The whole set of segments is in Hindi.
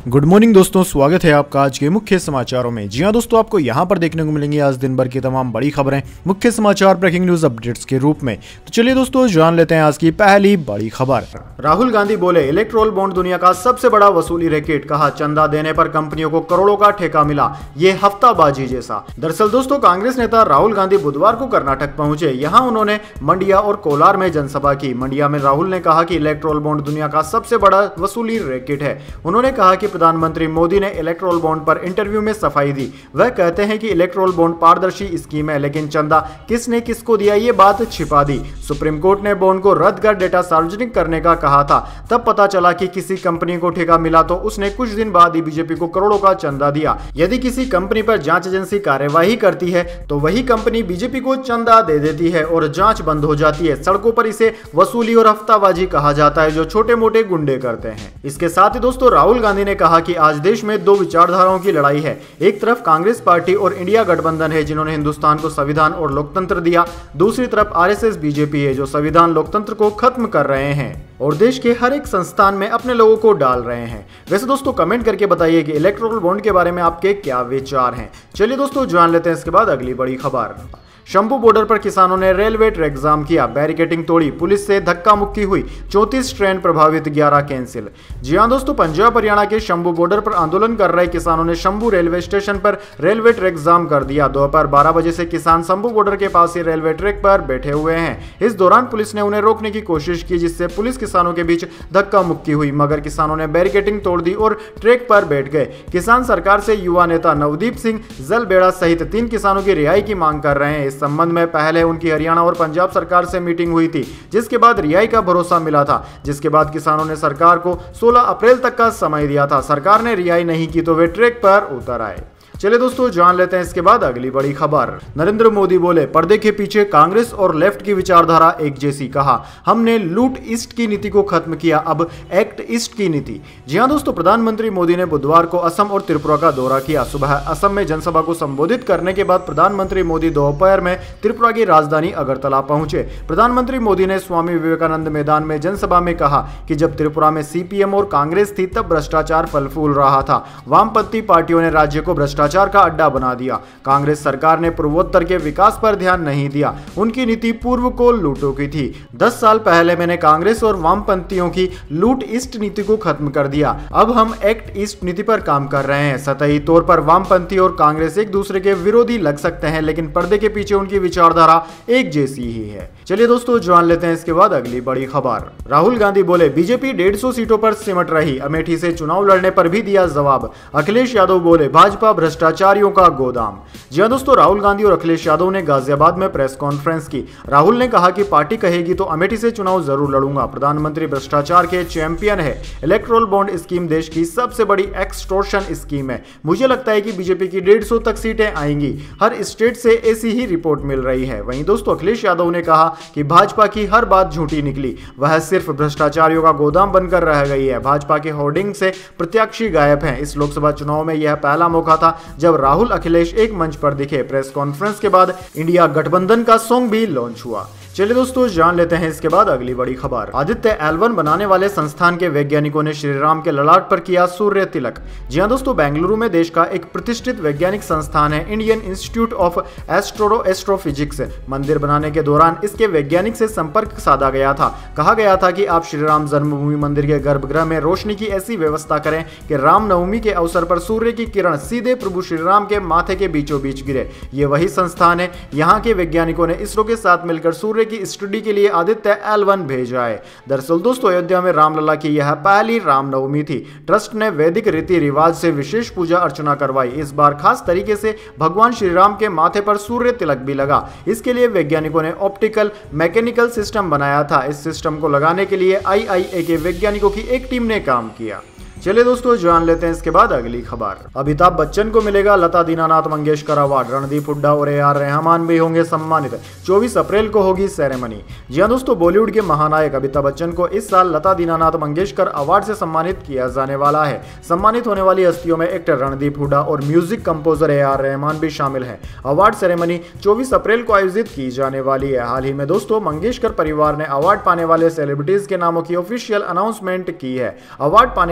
गुड मॉर्निंग दोस्तों, स्वागत है आपका आज के मुख्य समाचारों में। जी हां दोस्तों, आपको यहां पर देखने को मिलेंगी आज दिन भर की तमाम बड़ी खबरें मुख्य समाचार ब्रेकिंग न्यूज अपडेट्स के रूप में। तो चलिए दोस्तों, जान लेते हैं आज की पहली बड़ी खबर। राहुल गांधी बोले इलेक्ट्रोल बॉन्ड दुनिया का सबसे बड़ा वसूली रैकेट। कहा चंदा देने पर कंपनियों को करोड़ों का ठेका मिला, ये हफ्ताबाजी जैसा। दरअसल दोस्तों, कांग्रेस नेता राहुल गांधी बुधवार को कर्नाटक पहुंचे। यहाँ उन्होंने मंडिया और कोलार में जनसभा की। मंडिया में राहुल ने कहा कि इलेक्ट्रोल बॉन्ड दुनिया का सबसे बड़ा वसूली रैकेट है। उन्होंने कहा कि प्रधानमंत्री मोदी ने इलेक्ट्रोल बॉन्ड पर इंटरव्यू में सफाई दी। वह कहते हैं कि इलेक्ट्रोल बॉन्ड पारदर्शी स्कीम है, लेकिन चंदा किसने किसको दिया ये बात छिपा दी। सुप्रीम कोर्ट ने बॉन्ड को रद्द कर डेटा सार्वजनिक करने का कहा था। तब पता चला कि किसी कंपनी को ठेका मिला तो उसने कुछ दिन बाद ही बीजेपी को करोड़ों का चंदा दिया। यदि किसी कंपनी पर जांच एजेंसी कार्यवाही करती है तो वही कंपनी बीजेपी को चंदा दे देती है और जांच बंद हो जाती है। सड़कों पर इसे वसूली और हफ्ताबाजी कहा जाता है, जो छोटे मोटे गुंडे करते हैं। इसके साथ ही दोस्तों, राहुल गांधी ने कहा कि आज देश में दो विचारधाराओं की लड़ाई है। एक तरफ कांग्रेस पार्टी और इंडिया गठबंधन है, जिन्होंने हिंदुस्तान को संविधान और लोकतंत्र दिया। दूसरी तरफ आरएसएस बीजेपी है, जो संविधान लोकतंत्र को खत्म कर रहे हैं और देश के हर एक संस्थान में अपने लोगों को डाल रहे हैं। वैसे दोस्तों, कमेंट करके बताइए कि इलेक्ट्रोल बॉन्ड के बारे में आपके क्या विचार हैं। चलिए दोस्तों, जान लेते हैं इसके बाद अगली बड़ी खबर। शंभू बॉर्डर पर किसानों ने रेलवे ट्रैक जाम किया, बैरिकेडिंग तोड़ी, पुलिस से धक्का मुक्की हुई, 34 ट्रेन प्रभावित, 11 कैंसिल। जी हां दोस्तों, पंजाब हरियाणा के शंभू बॉर्डर पर आंदोलन कर रहे किसानों ने शंभू रेलवे स्टेशन पर रेलवे ट्रैक जाम कर दिया। दोपहर 12 बजे से किसान शंभू बॉर्डर के पास ही रेलवे ट्रैक पर बैठे हुए हैं। इस दौरान पुलिस ने उन्हें रोकने की कोशिश की, जिससे पुलिस किसानों के बीच धक्का मुक्की हुई, मगर किसानों ने बैरिकेडिंग तोड़ दी और ट्रैक पर बैठ गए। किसान सरकार से युवा नेता नवदीप सिंह जलबेड़ा सहित 3 किसानों की रिहाई की मांग कर रहे हैं। इस संबंध में पहले उनकी हरियाणा और पंजाब सरकार से मीटिंग हुई थी, जिसके बाद रिहाई का भरोसा मिला था। जिसके बाद किसानों ने सरकार को 16 अप्रैल तक का समय दिया था। सरकार ने रिहाई नहीं की तो वे ट्रैक पर उतर आए। चलिए दोस्तों, जान लेते हैं इसके बाद अगली बड़ी खबर। नरेंद्र मोदी बोले पर्दे के पीछे कांग्रेस और लेफ्ट की विचारधारा एक जैसी। कहा हमने लूट ईस्ट की नीति को खत्म किया, अब एक्ट ईस्ट की नीति। जी हां दोस्तों, प्रधानमंत्री मोदी ने बुधवार को असम और त्रिपुरा का दौरा किया। सुबह असम में जनसभा को संबोधित करने के बाद प्रधानमंत्री मोदी दोपहर में त्रिपुरा की राजधानी अगरतला पहुंचे। प्रधानमंत्री मोदी ने स्वामी विवेकानंद मैदान में जनसभा में कहा कि जब त्रिपुरा में सीपीएम और कांग्रेस थी तब भ्रष्टाचार फल फूल रहा था। वामपंथी पार्टियों ने राज्य को भ्रष्टाचार का अड्डा बना दिया। कांग्रेस सरकार ने पूर्वोत्तर के विकास पर ध्यान नहीं दिया। उनकी नीति पूर्व को लूटों की थी। 10 साल पहले मैंने कांग्रेस और वामपंथियों की लूट ईस्ट नीति को खत्म कर दिया। अब हम एक्ट ईस्ट नीति पर काम कर रहे हैं। सतही तौर पर वामपंथी और कांग्रेस एक दूसरे के विरोधी लग सकते हैं, लेकिन पर्दे के पीछे उनकी विचारधारा एक जैसी ही है। चलिए दोस्तों, जान लेते हैं इसके बाद अगली बड़ी खबर। राहुल गांधी बोले बीजेपी 150 सीटों पर सिमट रही, अमेठी से चुनाव लड़ने पर भी दिया जवाब। अखिलेश यादव बोले भाजपा भ्रष्टाचारियों का गोदाम। जी हां दोस्तों, राहुल गांधी और अखिलेश यादव ने गाजियाबाद में प्रेस कॉन्फ्रेंस की। राहुल ने कहा कि पार्टी कहेगी तो अमेठी से चुनाव जरूर लड़ूंगा। प्रधानमंत्री भ्रष्टाचार के चैंपियन है। इलेक्ट्रोल बॉन्ड स्कीम देश की सबसे बड़ी एक्सटॉर्शन स्कीम है। मुझे लगता है कि बीजेपी की 150 तक सीटें आएंगी। हर स्टेट से ऐसी ही रिपोर्ट मिल रही है। वहीं दोस्तों, अखिलेश यादव ने कहा कि भाजपा की हर बात झूठी निकली, वह सिर्फ भ्रष्टाचारियों का गोदाम बनकर रह गई है। भाजपा के होर्डिंग से प्रत्याशी गायब हैं। इस लोकसभा चुनाव में यह पहला मौका था जब राहुल अखिलेश एक मंच पर दिखे। प्रेस कॉन्फ्रेंस के बाद इंडिया गठबंधन का सॉन्ग भी लॉन्च हुआ। चलिए दोस्तों, जान लेते हैं इसके बाद अगली बड़ी खबर। आदित्य L1 बनाने वाले संस्थान के वैज्ञानिकों ने श्री राम के ललाट पर किया सूर्य तिलक। जी हां दोस्तों, बेंगलुरु में देश का एक प्रतिष्ठित वैज्ञानिक संस्थान है इंडियन इंस्टीट्यूट ऑफ एस्ट्रोफिजिक्स। मंदिर बनाने के दौरान इसके वैज्ञानिक से संपर्क साधा गया था। कहा गया था कि आप श्री राम जन्मभूमि मंदिर के गर्भगृह में रोशनी की ऐसी व्यवस्था करें कि रामनवमी के अवसर पर सूर्य की किरण सीधे प्रभु श्री राम के माथे के बीचों बीच गिरे। ये वही संस्थान है। यहाँ के वैज्ञानिकों ने इसरो के साथ मिलकर सूर्य की स्टडी के लिए आदित्य L1 भेजा है। दरअसल दोस्तों, अयोध्या में रामलला की यह पहली रामनवमी थी। ट्रस्ट ने वैदिक रीति रिवाज से विशेष पूजा अर्चना करवाई। इस बार खास तरीके से भगवान श्री राम के माथे पर सूर्य तिलक भी लगा। इसके लिए वैज्ञानिकों ने ऑप्टिकल मैकेनिकल सिस्टम बनाया था। इस सिस्टम को लगाने के लिए IIA के वैज्ञानिकों की एक टीम ने काम किया। चलिए दोस्तों, जान लेते हैं इसके बाद अगली खबर। अमिताभ बच्चन को मिलेगा लता दीनानाथ मंगेशकर अवार्ड। रणदीप हुड्डा और AR रहमान भी होंगे सम्मानित। 24 अप्रैल को होगी सेरेमनी। जी हां दोस्तों, बॉलीवुड के महानायक अमिताभ बच्चन को इस साल लता दीनानाथ मंगेशकर अवार्ड से सम्मानित किया जाने वाला है। सम्मानित होने वाली हस्तियों में एक्टर रणदीप हुड्डा और म्यूजिक कंपोजर AR रहमान भी शामिल हैं। अवार्ड सेरेमनी 24 अप्रैल को आयोजित की जाने वाली है। हाल ही में दोस्तों, मंगेशकर परिवार ने अवार्ड पाने वाले सेलिब्रिटीज के नामों की ऑफिशियल अनाउंसमेंट की है। अवार्ड पाने वालों में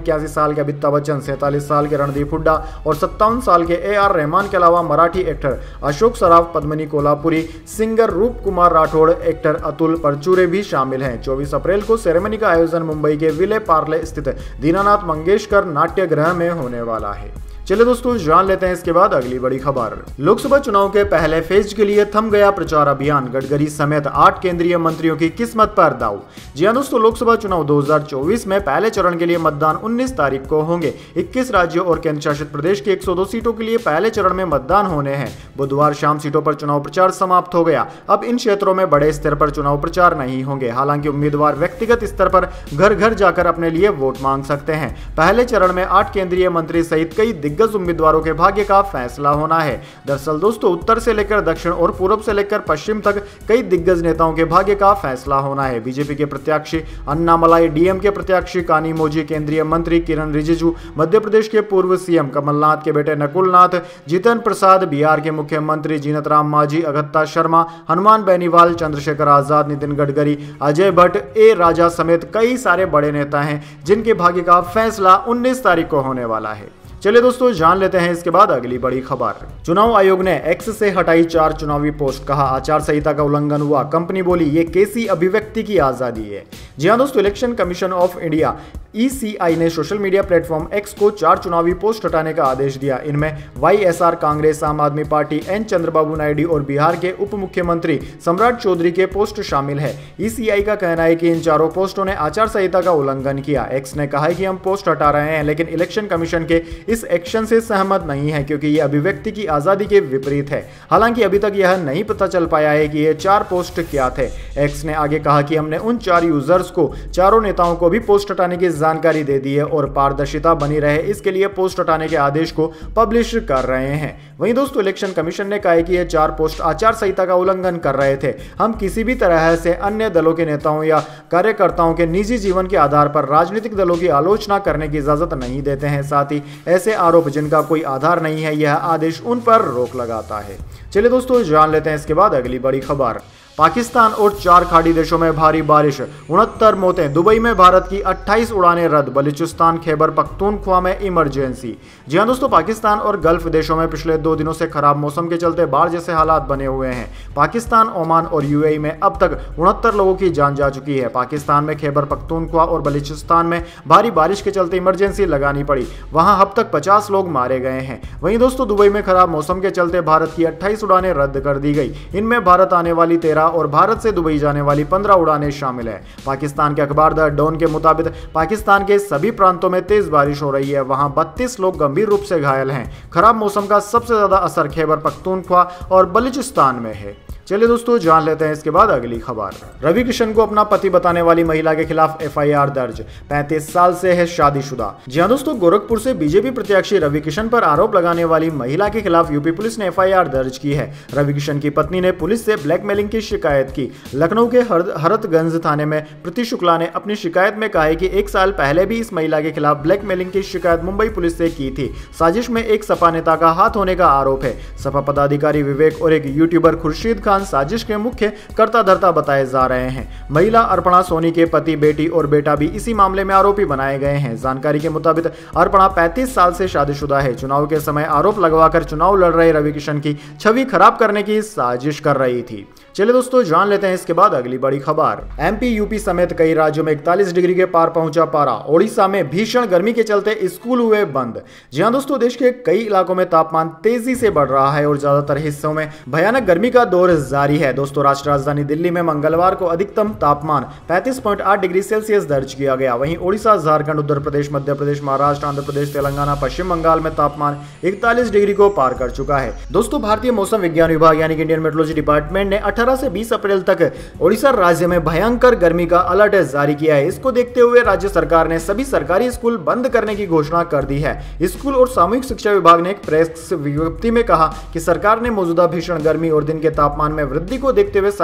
81 साल के अमिताभ बच्चन, 47 साल के रणदीप हुड्डा और 57 साल के AR रहमान के अलावा Marathi actor Ashok Saraf, Padmini Kolhapure, singer Roop Kumar Rathod, actor Atul Parchure भी शामिल हैं। 24 अप्रैल को सेरेमनी का आयोजन मुंबई के विले पार्ले स्थित दीनानाथ मंगेशकर नाट्यगृह में होने वाला है। चलिए दोस्तों जान लेते हैं इसके बाद अगली बड़ी खबर। लोकसभा चुनाव के पहले फेज के लिए थम गया प्रचार अभियान, गडकरी समेत 8 केंद्रीय मंत्रियों की किस्मत पर दांव। जी हां दोस्तों, लोकसभा चुनाव 2024 में पहले चरण के लिए मतदान 19 तारीख को होंगे। 21 राज्यों और केंद्र शासित प्रदेश की 102 सीटों के लिए पहले चरण में मतदान होने हैं। बुधवार शाम सीटों पर चुनाव प्रचार समाप्त हो गया। अब इन क्षेत्रों में बड़े स्तर पर चुनाव प्रचार नहीं होंगे। हालांकि उम्मीदवार व्यक्तिगत स्तर पर घर घर जाकर अपने लिए वोट मांग सकते हैं। पहले चरण में 8 केंद्रीय मंत्री सहित कई दिग्गज उम्मीदवारों के भाग्य का फैसला होना है। दरअसल दोस्तों, उत्तर से लेकर दक्षिण और पूर्व से लेकर पश्चिम तक कई दिग्गज नेताओं के भाग्य का फैसला होना है। बीजेपी के प्रत्याशी अन्नामलाई, डीएम के प्रत्याशी कानीमोझी, केंद्रीय मंत्री किरण रिजिजू, मध्य प्रदेश के पूर्व सीएम कमलनाथ के बेटे नकुल नाथ, जितिन प्रसाद, बिहार के मुख्यमंत्री जीनत राम मांझी, अगस्ता शर्मा, हनुमान बेनीवाल, चंद्रशेखर आजाद, नितिन गडकरी, अजय भट्ट, ए राजा समेत कई सारे बड़े नेता हैं जिनके भाग्य का फैसला 19 तारीख को होने वाला है। चलिए दोस्तों जान लेते हैं इसके बाद अगली बड़ी खबर। चुनाव आयोग ने एक्स से हटाई 4 चुनावी पोस्ट, कहा आचार संहिता का उल्लंघन हुआ। कंपनी बोली ये कैसी अभिव्यक्ति की आजादी है। जी हां दोस्तों, election commission of India ECI ने सोशल मीडिया प्लेटफॉर्म X को 4 चुनावी पोस्ट हटाने का आदेश दिया। इनमें YSR कांग्रेस, आम आदमी पार्टी, N चंद्रबाबू नायडू और बिहार के उप मुख्यमंत्री सम्राट चौधरी के पोस्ट शामिल है। ECI का कहना है कि इन चारों पोस्टों ने आचार संहिता का उल्लंघन किया। X ने कहा है कि हम पोस्ट हटा रहे हैं, लेकिन इलेक्शन कमीशन के इस एक्शन से सहमत नहीं है क्योंकि यह अभिव्यक्ति की आजादी के विपरीत है। हालांकि अभी तक यह नहीं पता चल पाया है कि ये 4 पोस्ट क्या थे। X ने आगे कहा कि हमने उन 4 यूजर्स को, चारों नेताओं को भी पोस्ट हटाने की जानकारी दे दी है और पारदर्शिता बनी रहे इसके लिए पोस्ट हटाने के आदेश को पब्लिश कर रहे हैं। वहीं दोस्तों, इलेक्शन कमीशन ने कहा है कि ये 4 पोस्ट आचार संहिता का उल्लंघन कर रहे थे। हम किसी भी तरह से अन्य दलों के नेताओं या कार्यकर्ताओं के निजी जीवन के आधार पर राजनीतिक दलों की आलोचना करने की इजाजत नहीं देते हैं। साथ ही ऐसे आरोप जिनका कोई आधार नहीं है, यह आदेश उन पर रोक लगाता है। चलिए दोस्तों जान लेते हैं इसके बाद अगली बड़ी खबर। पाकिस्तान और 4 खाड़ी देशों में भारी बारिश, 69 मौतें। दुबई में भारत की 28 उड़ानें रद्द। बलूचिस्तान, खैबर पख्तूनख्वा में इमरजेंसी। जी हां दोस्तों, पाकिस्तान और गल्फ देशों में पिछले 2 दिनों से खराब मौसम के चलते बाढ़ जैसे हालात बने हुए हैं। पाकिस्तान, ओमान और UAE में अब तक 69 लोगों की जान जा चुकी है। पाकिस्तान में खैबर पख्तूनख्वा और बलूचिस्तान में भारी बारिश के चलते इमरजेंसी लगानी पड़ी। वहां अब तक 50 लोग मारे गए हैं। वहीं दोस्तों, दुबई में खराब मौसम के चलते भारत की 28 उड़ानें रद्द कर दी गई। इनमें भारत आने वाली 13 और भारत से दुबई जाने वाली 15 उड़ानें शामिल है। पाकिस्तान के अखबार द डॉन के मुताबिक पाकिस्तान के सभी प्रांतों में तेज बारिश हो रही है। वहां 32 लोग गंभीर रूप से घायल हैं। खराब मौसम का सबसे ज्यादा असर खैबर पख्तूनख्वा और बलूचिस्तान में है। चलिए दोस्तों जान लेते हैं इसके बाद अगली खबर। रवि किशन को अपना पति बताने वाली महिला के खिलाफ FIR दर्ज, 35 साल से है शादीशुदा। जी हां दोस्तों, गोरखपुर से बीजेपी प्रत्याशी रवि किशन पर आरोप लगाने वाली महिला के खिलाफ यूपी पुलिस ने FIR दर्ज की है। रवि किशन की पत्नी ने पुलिस से ब्लैकमेलिंग की शिकायत की। लखनऊ के हरतगंज थाने में प्रीति शुक्ला ने अपनी शिकायत में कहा है कि 1 साल पहले भी इस महिला के खिलाफ ब्लैकमेलिंग की शिकायत मुंबई पुलिस से की थी। साजिश में एक सपा नेता का हाथ होने का आरोप है। सपा पदाधिकारी विवेक और एक यूट्यूबर खुर्शीद खान साजिश के मुख्य कर्ता धर्ता बताए जा रहे हैं। महिला अर्पणा सोनी के पति, बेटी और बेटा भी इसी मामले में आरोपी बनाए गए हैं। जानकारी के मुताबिक अर्पणा 35 साल से शादीशुदा है। चुनाव के समय आरोप लगवाकर चुनाव लड़ रहे रवि किशन की छवि खराब करने की साजिश कर रही थी। चलिए दोस्तों जान लेते हैं इसके बाद अगली बड़ी खबर। MP, UP समेत कई राज्यों में 41 डिग्री के पार पहुंचा पारा। ओडिशा में भीषण गर्मी के चलते स्कूल हुए बंद। जी हां दोस्तों, देश के कई इलाकों में तापमान तेजी से बढ़ रहा है और ज्यादातर हिस्सों में भयानक गर्मी का दौर जारी है। दोस्तों, राष्ट्रीय राजधानी दिल्ली में मंगलवार को अधिकतम तापमान 35.8 डिग्री सेल्सियस दर्ज किया गया। वहीं ओडिशा, झारखंड, उत्तर प्रदेश, मध्य प्रदेश, महाराष्ट्र, आंध्र प्रदेश, तेलंगाना, पश्चिम बंगाल में तापमान 41 डिग्री को पार कर चुका है। दोस्तों, भारतीय मौसम विज्ञान विभाग यानी कि इंडियन मेट्रोलॉजी डिपार्टमेंट ने 18 से 20 अप्रैल तक ओडिशा राज्य में भयंकर गर्मी का अलर्ट जारी किया है। इसको देखते हुए राज्य सरकार ने सभी सरकारी स्कूल बंद करने की घोषणा कर दी है। स्कूल और सामूहिक शिक्षा विभाग ने एक प्रेस विज्ञप्ति में कहा कि सरकार ने मौजूदा भीषण गर्मी और दिन के तापमान में वृद्धि को देखते हुए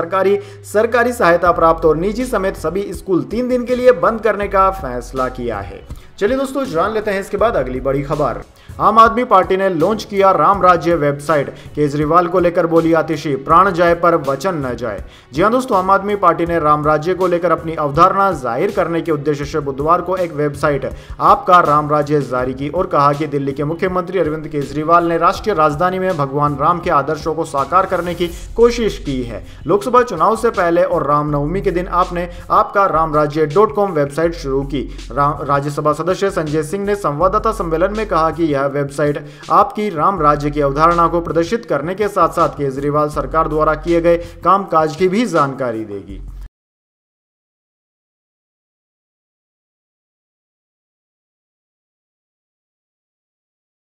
सरकारी सहायता प्राप्त और निजी समेत सभी स्कूल 3 दिन के लिए बंद करने का फैसला किया है। चलिए दोस्तों जान लेते हैं इसके बाद अगली बड़ी खबर। आम आदमी पार्टी ने लॉन्च किया राम राज्य वेबसाइट, केजरीवाल को लेकर बोली आतिशी, प्राण जाए पर वचन न जाए। जी हां दोस्तों, आम आदमी पार्टी ने राम राज्य को लेकर अपनी अवधारणा जाहिर करने के उद्देश्य से बुधवार को एक वेबसाइट आपका राम राज्य जारी की और कहा कि दिल्ली के मुख्यमंत्री अरविंद केजरीवाल ने राष्ट्रीय राजधानी में भगवान राम के आदर्शों को साकार करने की कोशिश की है। लोकसभा चुनाव से पहले और रामनवमी के दिन आपने आपका राम राज्य .com वेबसाइट शुरू की। राज्यसभा सदस्य संजय सिंह ने संवाददाता सम्मेलन में कहा कि यह वेबसाइट आपकी राम राज्य की अवधारणा को प्रदर्शित करने के साथ साथ केजरीवाल सरकार द्वारा किए गए कामकाज की भी जानकारी देगी।